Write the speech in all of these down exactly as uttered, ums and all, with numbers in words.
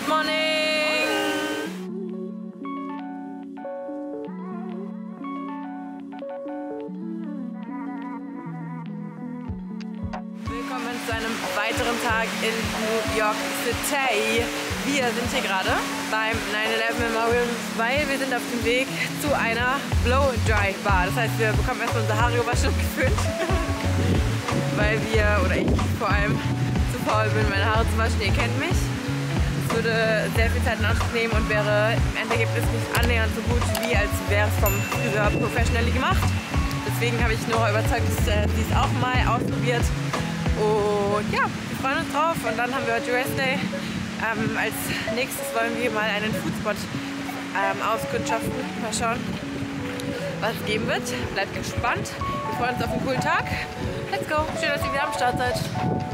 Good morning! Willkommen zu einem weiteren Tag in New York City. Wir sind hier gerade beim nine eleven Memorial, weil wir sind auf dem Weg zu einer Blow-Dry-Bar. Das heißt, wir bekommen erstmal unsere Haare gewaschen und geföhnt, weil wir, oder ich vor allem, zu faul bin, meine Haare zu waschen. Ihr kennt mich. Es würde sehr viel Zeit in Anspruch nehmen und wäre im Endergebnis nicht annähernd so gut, wie als wäre es vom Friseur professionally gemacht. Deswegen habe ich Nora überzeugt, dass sie es auch mal ausprobiert. Und ja, wir freuen uns drauf. Und dann haben wir heute Rest Day. Ähm, als nächstes wollen wir mal einen Foodspot ähm, auskundschaften. Mal schauen, was es geben wird. Bleibt gespannt. Wir freuen uns auf einen coolen Tag. Let's go. Schön, dass ihr wieder am Start seid.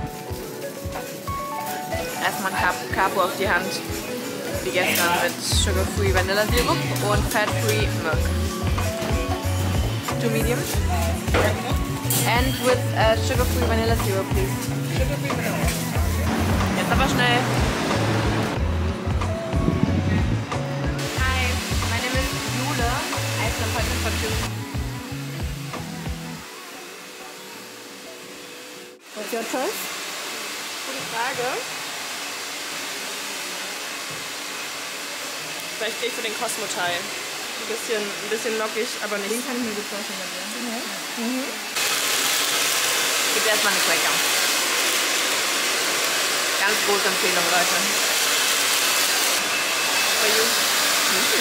Erstmal ein Capo auf die Hand. Wie gestern mit Sugar-Free Vanilla Sirup und Fat-Free Milk. Two medium. And with uh, sugar-free vanilla syrup, please. Sugar-free vanilla. Jetzt aber schnell. Hi, my name is Jule. I have an appointment for two. What's your choice? Gute Frage. Vielleicht gehe ich für den Cosmo-Teil. Ein bisschen, ein bisschen lockig, aber nicht. Den kann ich mir gut vorstellen. Ja. Mhm. Ich gebe erstmal eine Cracker. Ganz große Empfehlung, Leute. For you. Mhm.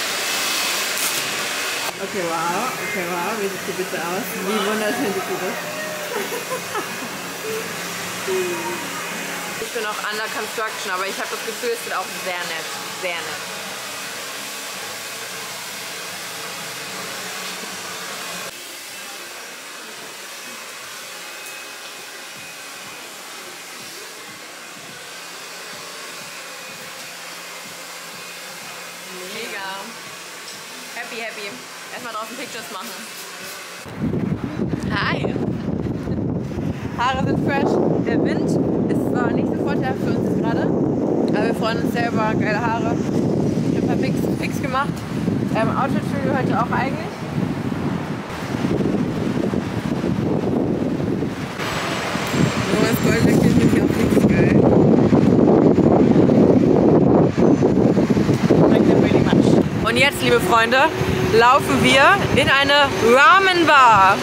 Okay, wow. Okay, wow. Wie sieht die bitte aus? Wie wunderschön sieht die das? Ich bin auch under construction, aber ich habe das Gefühl, es wird auch sehr nett. Sehr nett. Happy, happy. Erstmal draußen Pictures machen. Hi! Haare sind fresh. Der Wind ist zwar nicht so vorteilhaft für uns gerade, aber wir freuen uns selber. Geile Haare. Ich habe ein paar Pics, Pics gemacht. Ähm, Outfit-Review heute auch eigentlich. Oh, das Gold wechselt mich auch nichts geil. Und jetzt, liebe Freunde, laufen wir in eine Ramen-Bar.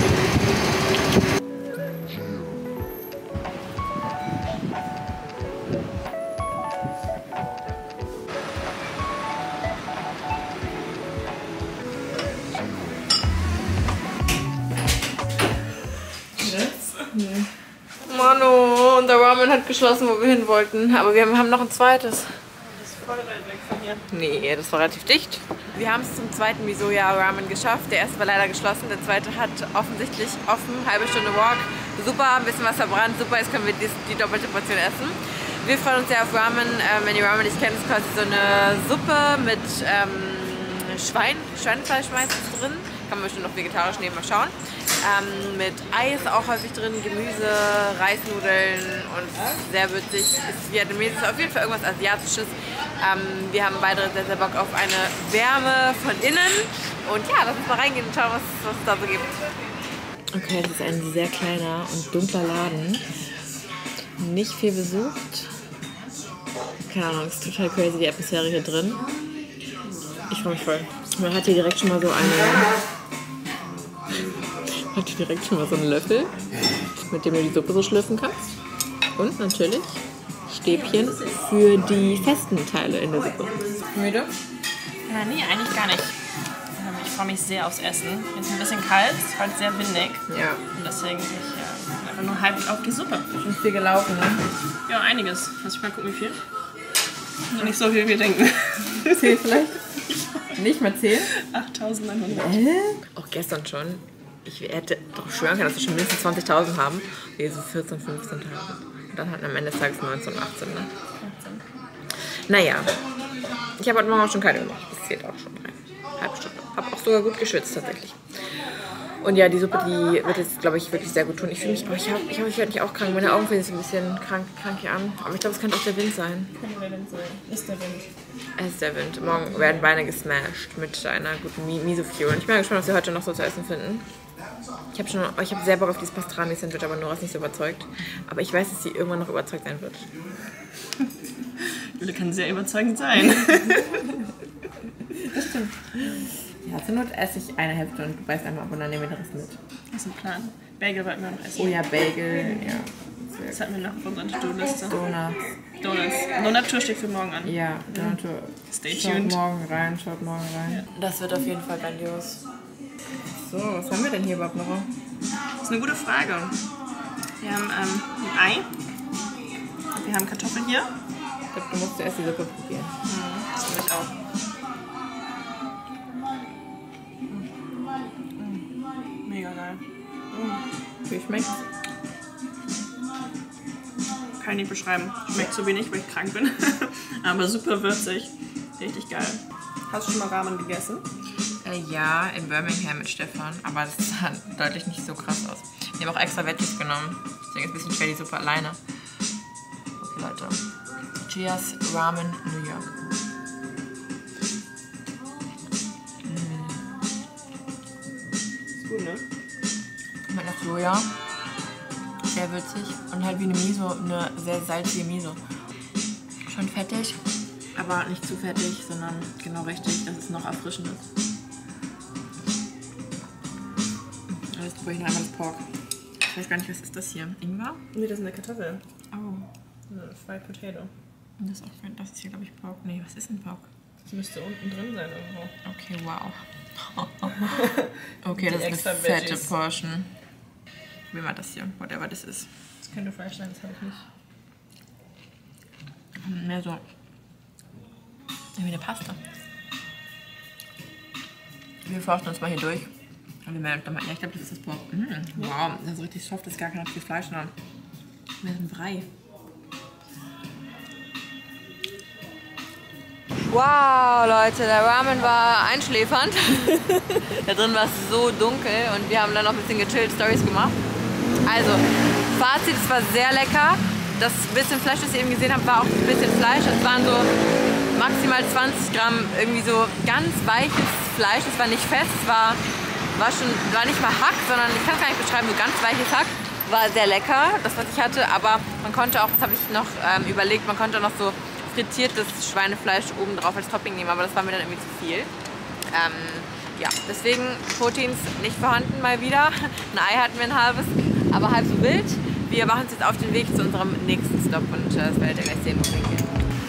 Nee. Manu, unser Ramen hat geschlossen, wo wir hin wollten. Aber wir haben noch ein zweites. Voll weit weg von hier. Nee, das war relativ dicht. Wir haben es zum zweiten Misoya Ramen geschafft. Der erste war leider geschlossen, der zweite hat offensichtlich offen. Halbe Stunde Walk. Super, ein bisschen was verbrannt. Super, jetzt können wir die, die doppelte Portion essen. Wir freuen uns sehr auf Ramen. Ähm, wenn ihr Ramen nicht kennt, ist quasi so eine Suppe mit ähm, Schwein, Schweinefleisch meistens drin. Kann man bestimmt noch vegetarisch nehmen, mal schauen. Ähm, mit Eis auch häufig drin, Gemüse, Reisnudeln und sehr würzig. Ist vietnamesisch, auf jeden Fall irgendwas Asiatisches. Ähm, wir haben beide sehr, sehr Bock auf eine Wärme von innen. Und ja, lass uns mal reingehen und schauen, was, was es da so gibt. Okay, das ist ein sehr kleiner und dunkler Laden. Nicht viel besucht. Keine Ahnung, es ist total crazy, die Atmosphäre hier drin. Ich freue mich voll. Man hat hier direkt schon mal so eine... Hat hier direkt schon mal so einen Löffel, mit dem du die Suppe so schlürfen kannst. Und natürlich Stäbchen für die festen Teile in der Suppe. Müde? Ja, nee, eigentlich gar nicht. Ich freue mich sehr aufs Essen. Es ist ein bisschen kalt, es ist halt sehr windig. Ja. Und deswegen bin ich ja, einfach nur halb auf die Suppe. Schon viel gelaufen, ne? Ja, einiges. Lass ich mal gucken, wie viel. Nur nicht so viel, wie wir denken. Zehn vielleicht? Nicht mal zehn? achttausendneunhundert. Hä? Auch gestern schon. Ich hätte doch schwören können, dass wir schon mindestens zwanzigtausend haben. Wir so vierzehn, fünfzehntausend. Und dann hatten am Ende des Tages neunzehn, achtzehn, ne? achtzehn. Naja. Ich habe heute Morgen auch schon keine gemacht. Das zählt auch schon rein. Halbe Stunde. Habe auch sogar gut geschwitzt tatsächlich. Und ja, die Suppe, die wird jetzt, glaube ich, wirklich sehr gut tun. Ich fühle mich, oh, ich habe ich hab mich halt nicht auch krank. Meine Augen fühlen sich ein bisschen krank, krank hier an. Aber ich glaube, es könnte auch der Wind sein. Könnte der Wind sein. Ist der Wind. Es ist der Wind. Morgen werden Beine gesmashed mit einer guten Miso-Fuel. Und ich bin mal gespannt, was wir heute noch so zu essen finden. Ich habe schon, ich habe sehr Bock auf dieses Pastrami-Sandwich, aber Nora ist nicht so überzeugt. Aber ich weiß, dass sie irgendwann noch überzeugt sein wird. Jule kann sehr überzeugend sein. Das stimmt. Ja, zur Not esse ich eine Hälfte und du beißt einmal ab und dann nehmen wir den Rest mit. Das ist ein Plan. Bagel wollten wir noch essen. Oh ja, Bagel, ja. Das hatten wir noch auf unserer To-Do-Liste. Donuts. Donuts. Donutour steht für morgen an. Ja, Donutour. Stay Schaut tuned. morgen rein, schaut morgen rein. Ja. Das wird auf jeden Fall grandios. So, was haben wir denn hier überhaupt noch? Das ist eine gute Frage. Wir haben ähm, ein Ei. Und wir haben Kartoffeln hier. Ich glaube, du musst zuerst die Suppe probieren. Mhm, das will ich auch. Mega geil. Wie schmeckt's? Kann ich nicht beschreiben. Schmeckt so wenig, weil ich krank bin. Aber super würzig. Richtig geil. Hast du schon mal Ramen gegessen? Äh, ja, in Birmingham mit Stefan, aber das sah deutlich nicht so krass aus. Wir haben auch extra Veggies genommen, deswegen ist ein bisschen schwer die Suppe alleine. Okay, Leute. Cheers Ramen New York. Mm. Ist gut, ne? Mit nach Soja. Sehr würzig und halt wie eine Miso, eine sehr salzige Miso. Schon fettig, aber nicht zu fettig, sondern genau richtig, dass es noch erfrischend ist. Jetzt probiere ich noch einmal das Pork. Ich weiß gar nicht, was ist das hier? Ingwer? Nee, das ist eine Kartoffel. Oh. Eine Fried Potato. Und das, ist auch, das ist hier, glaube ich, Pork. Nee, was ist denn Pork? Das müsste unten drin sein irgendwo. Okay, wow. Okay, Die das ist extra eine fette Veggies. Portion. Wie war das hier? Whatever das ist. Das könnte Fleisch sein, das habe ich nicht. Mehr so. Wie eine Paste. Wir forschen uns mal hier durch. Und wir melden dann mal, ja, ich glaube, das ist das Pork. Mm, wow, das ist richtig soft, das ist gar kein viel Fleisch dran. Wir sind Brei. Wow, Leute, der Ramen war einschläfernd. Da drin war es so dunkel und wir haben dann noch ein bisschen gechillt, Stories gemacht. Also, Fazit, es war sehr lecker. Das bisschen Fleisch, das ihr eben gesehen habt, war auch ein bisschen Fleisch. Es waren so maximal zwanzig Gramm irgendwie so ganz weiches Fleisch. Es war nicht fest, es war, war, schon, war nicht mal Hack, sondern ich kann es gar nicht beschreiben, so ganz weiches Hack. War sehr lecker, das was ich hatte, aber man konnte auch, das habe ich noch ähm, überlegt, man konnte noch so frittiertes Schweinefleisch oben drauf als Topping nehmen, aber das war mir dann irgendwie zu viel. Ähm, ja, deswegen Proteins nicht vorhanden mal wieder. Ein Ei hatten wir ein halbes, aber halb so wild. Wir machen uns jetzt auf den Weg zu unserem nächsten Stop und äh, das werdet ihr gleich sehen, wo wir hingehen.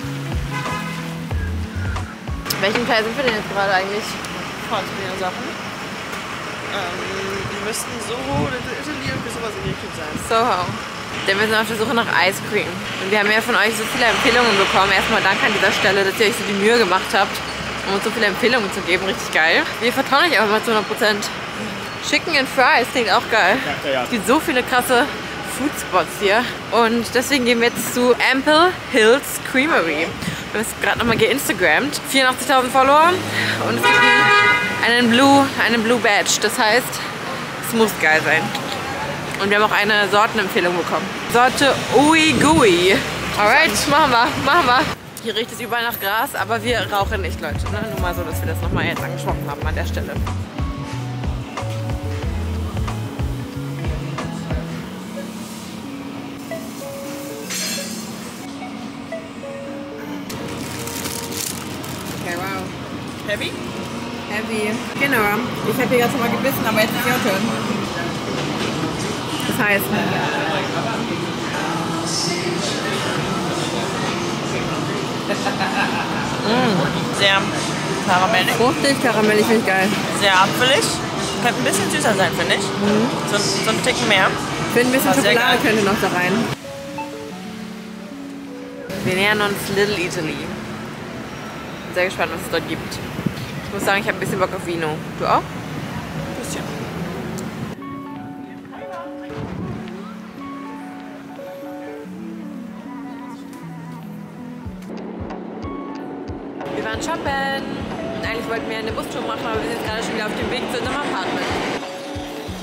Welchen Teil sind wir denn jetzt gerade eigentlich? Französische Sachen. Ähm, die müssten Soho oder Italy irgendwie sowas in die Richtung sein. Soho. Denn wir sind auf der Suche nach Ice Cream. Und wir haben ja von euch so viele Empfehlungen bekommen. Erstmal danke an dieser Stelle, dass ihr euch so die Mühe gemacht habt, um uns so viele Empfehlungen zu geben. Richtig geil. Wir vertrauen euch einfach mal zu hundert Prozent. Chicken and Fries klingt auch geil. Es gibt so viele krasse Foodspots hier. Und deswegen gehen wir jetzt zu Ample Hills Creamery. Wir haben es gerade nochmal geinstagrammt. vierundachtzigtausend Follower. Und es gibt einen Blue, einen Blue Badge. Das heißt, es muss geil sein. Und wir haben auch eine Sortenempfehlung bekommen. Sorte Ui Gui. Alright, machen wir, machen wir. Hier riecht es überall nach Gras, aber wir rauchen nicht, Leute. Ne? Nur mal so, dass wir das nochmal jetzt angesprochen haben an der Stelle. Okay, wow. Heavy? Heavy. Genau. Ich habe hier gerade schon mal gebissen, aber jetzt ist your turn. Das heißt. Mm. Sehr karamellig. Fruchtig, karamellig, finde ich geil. Sehr apfelig. Könnte ein bisschen süßer sein, finde ich. Mhm. So, so ein Ticken mehr. Ich finde, ein bisschen Schokolade könnte noch da rein. Wir nähern uns Little Italy. Bin sehr gespannt, was es dort gibt. Ich muss sagen, ich habe ein bisschen Bock auf Vino. Du auch? Ein bisschen. Wir waren shoppen. Und eigentlich wollten wir eine Bustour machen, aber wir sind jetzt gerade schon wieder auf dem Weg zu unserem Apartment.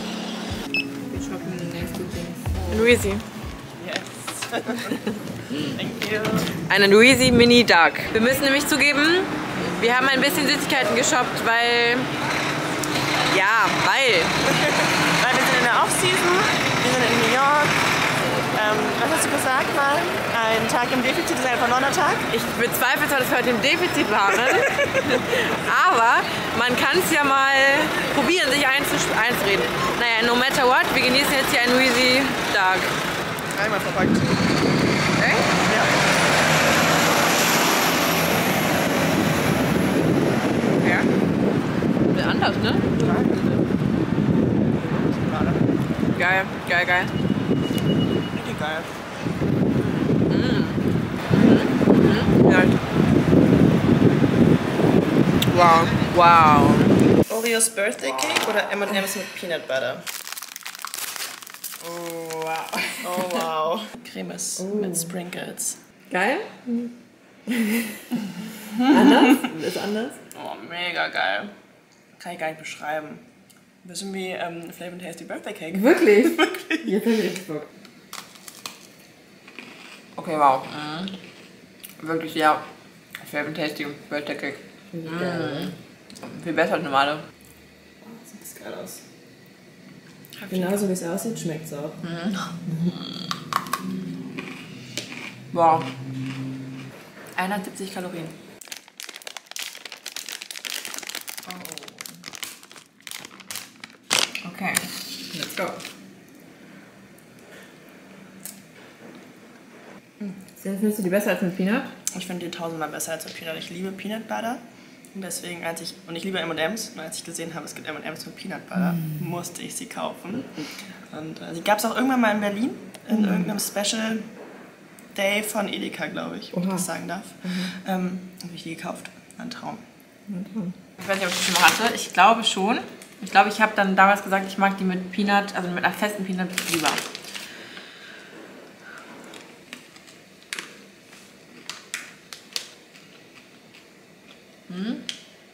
Louisi. Yes. Thank you. Eine Louisi Mini Dark. Wir müssen nämlich zugeben, wir haben ein bisschen Süßigkeiten geshoppt, weil... Ja, weil... Weil wir sind in der Off-Season, wir sind in New York. Ähm, was hast du gesagt mal? Ein Tag im Defizit ist ein verlorener Tag? Ich bezweifle zwar, dass wir heute im Defizit waren, aber man kann es ja mal probieren, sich einzureden. Naja, no matter what, wir genießen jetzt hier ein Louisi Dark. Einmal verpackt. Okay? Ja. Ja. Wird anders, ne? Geil, geil, geil. Richtig geil. Mm. Mhm. Ja. Wow. Wow. Oreos Birthday Cake oder M und M's mit Peanut Butter? Oh, wow. Oh wow. Cremes oh. mit Sprinkles. Geil? Anders? Ist anders? Oh, mega geil. Kann ich gar nicht beschreiben. Ein bisschen wie ähm, Flavor and Tasty Birthday Cake. Wirklich? Wirklich? Jetzt habe ich richtig Bock. Okay, wow. Mhm. Wirklich, ja. Flavor and Tasty Birthday Cake. Mhm. Mhm. Viel besser als normale. Oh, sieht das geil aus. Genauso wie es aussieht, schmeckt es auch. Mhm. Wow. einhundertsiebzig Kalorien. Oh. Okay, let's go. Findest du die besser als mit Peanut? Ich finde die tausendmal besser als mit Peanut. Ich liebe Peanut Butter. Und deswegen, als ich, und ich liebe M und M's, und als ich gesehen habe, es gibt M und M's mit Peanut Butter, mm. musste ich sie kaufen. Und äh, die gab es auch irgendwann mal in Berlin, in mm. irgendeinem Special Day von Edeka, glaube ich, wenn ich das sagen darf. Mhm. Ähm, habe ich die gekauft. Ein Traum. Mhm. Ich weiß nicht, ob ich das schon mal hatte. Ich glaube schon. Ich glaube, ich habe dann damals gesagt, ich mag die mit Peanut, also mit einer festen Peanut lieber. Hm.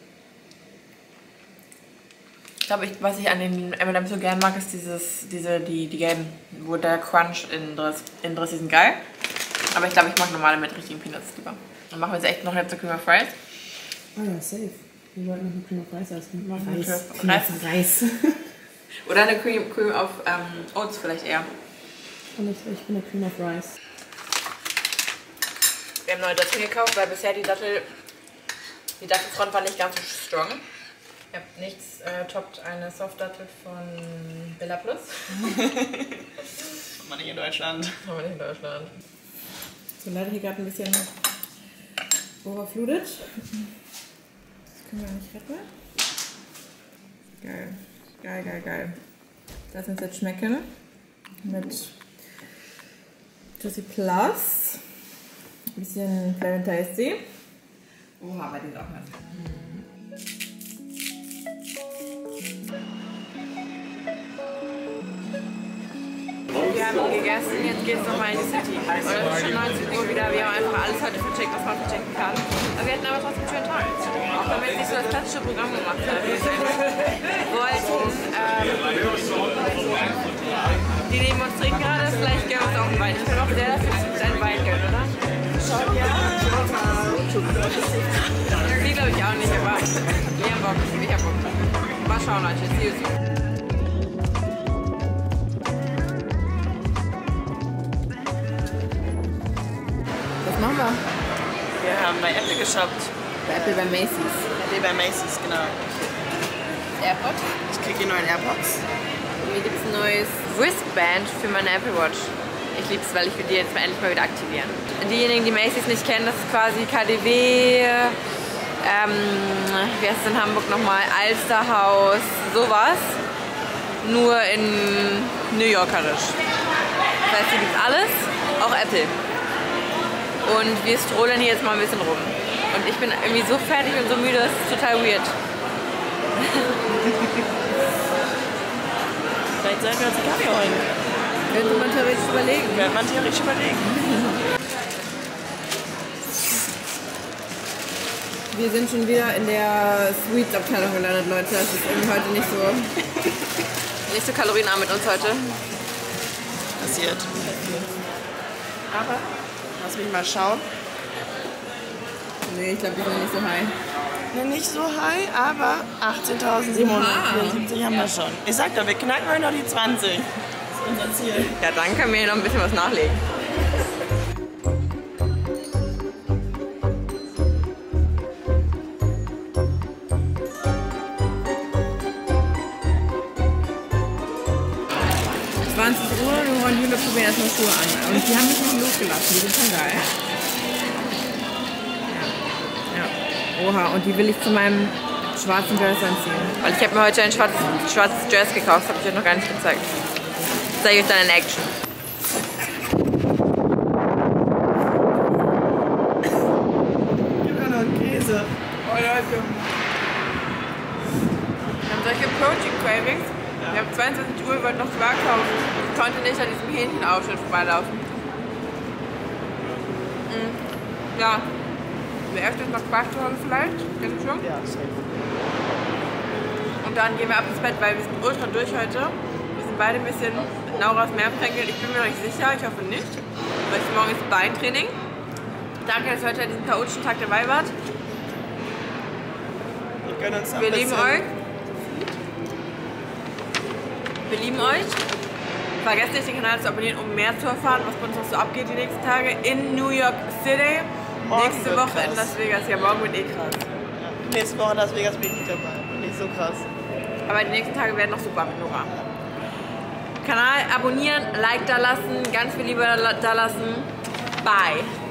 Ich glaube, ich, was ich an den M und M's so gern mag, ist dieses, diese, die, die gelben, wo der Crunch innen drin ist. Innen drin ist, die sind geil. Aber ich glaube, ich mag normale mit richtigen Peanuts lieber. Dann machen wir jetzt echt noch jetzt Cream of Fries. Oh ja, safe. Wir wollten noch eine Cream of Rice essen. Reis. Cream of Reis. Oder eine Cream, Cream of ähm, Oats vielleicht eher. Und ich, ich bin eine Cream of Rice. Wir haben neue Datteln gekauft, weil bisher die Dattel, die Dattelfront war nicht ganz so strong. Ja, nichts äh, toppt eine Soft-Dattel von Bella Plus. Mal nicht in Deutschland. Aber nicht in Deutschland. So, leider hier gerade ein bisschen overflutet. Das können wir nicht retten. Geil. Geil, geil, geil. Das uns jetzt schmecken. Mit Juicy Plus. Ein bisschen Flavor and Tasty. Oha, aber die ist auch nice. Wir haben gegessen, jetzt geht es nochmal in die City. Und es ist schon neunzehn Uhr wieder. Wir haben einfach alles heute vercheckt, was man verchecken kann. Aber wir hatten aber trotzdem einen schönen Tag. Auch wenn wir jetzt nicht so das klassische Programm gemacht haben. Wir wollten, ähm, die neben uns trinken gerade, vielleicht gönnen wir uns auch einen Wein. Ich kann auch sehr dafür einen Wein gönnen, oder? Schau dir an. Sie glaube ich auch nicht, aber wir haben Bock. Ich hab Bock. Mal schauen, Leute. See you soon. Was machen wir? Wir haben bei Apple geshoppt. Bei Apple bei Macy's. Apple bei Macy's, genau. AirPods. Ich krieg die neuen AirPods. Und mir gibt es ein neues Wristband für meine Apple Watch. Ich liebe es, weil ich will die jetzt mal endlich mal wieder aktivieren. Diejenigen, die Macy's nicht kennen, das ist quasi K D W, ähm, wie heißt es in Hamburg nochmal, Alsterhaus, sowas. Nur in New Yorkerisch. Das heißt, hier gibt es alles, auch Apple. Und wir strollen hier jetzt mal ein bisschen rum. Und ich bin irgendwie so fertig und so müde, das ist total weird. Vielleicht sollten wir uns einen Kaffee holen. Könnte man theoretisch überlegen. Könnte man theoretisch überlegen. Wir sind schon wieder in der Sweets-Abteilung gelandet, Leute. Das ist irgendwie heute nicht so... Nicht so kalorienarm mit uns heute. Das passiert. Aber, lass mich mal schauen. Nee, ich glaube, die sind nicht so high. Ne, nicht so high, aber achtzehntausendsiebenhundertvierundsiebzig haben wir schon. Ich sag doch, wir knacken heute noch die zwanzig. Das ist unser Ziel. Ja, dann können wir hier noch ein bisschen was nachlegen. zwanzig Uhr, wir wollen Jule probieren erstmal Schuhe an. Und die haben mich nicht losgelassen, die sind schon geil. Ja. Ja. Oha, und die will ich zu meinem schwarzen Dress anziehen. Weil ich habe mir heute ein schwarzes, schwarzes Dress gekauft, das habe ich euch noch gar nicht gezeigt. Das zeige ich euch dann in Action. Gib mir noch einen Käse. Oh Leute. Wir haben solche Protein-Cravings. Wir haben zweiundzwanzig Uhr, wollte noch Quark kaufen. Ich konnte nicht an diesem Hähnchenaufschnitt vorbeilaufen. Mhm. Ja. Wir essen jetzt noch Quark zu Hause vielleicht. Kennst du schon? Ja, safe. Und dann gehen wir ab ins Bett, weil wir sind ultra durch heute. Wir sind beide ein bisschen mit Nauras Meerprängel. Ich bin mir noch nicht sicher, ich hoffe nicht. Weil es morgen ist Beintraining. Danke, dass ihr heute an diesem chaotischen Tag dabei wart. Wir gönnen uns noch Wir ein lieben bisschen. euch. Wir lieben euch. Vergesst nicht, den Kanal zu abonnieren, um mehr zu erfahren, was bei uns noch so abgeht die nächsten Tage in New York City. Morgen Nächste wird Woche krass. in Las Vegas. Ja, morgen wird eh krass. Ja. Nächste Woche in Las Vegas bin ich nicht dabei. Nicht so krass. Aber die nächsten Tage werden noch super mit Nora. Kanal abonnieren, Like da lassen, ganz viel Liebe da lassen. Bye.